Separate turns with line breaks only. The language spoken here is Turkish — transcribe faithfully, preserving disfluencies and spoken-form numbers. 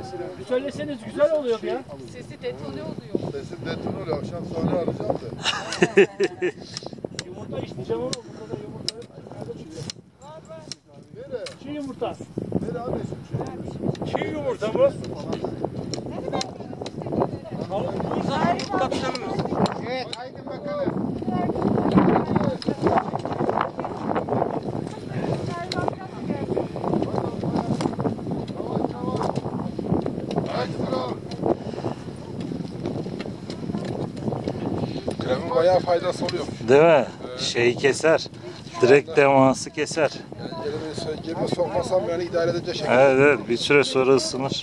Bir söyleseniz güzel oluyor ya.
Sesi detone oluyor.
Sesim detone oluyor. Akşam sonra arayacağım da.
Yumurta isteyeceğim ama burada da yumurta yok.
Nereye?
Çiğ yumurta.
Nereye abi?
Çiğ yumurta mı?
Evet, haydi bakalım. Kremin bayağı faydası oluyor.
Değil mi? Şeyi keser. Direkt teması keser.
Yani elimi cebime sokmasam beni idare edecek şekilde.
Evet evet, bir süre sonra ısınır.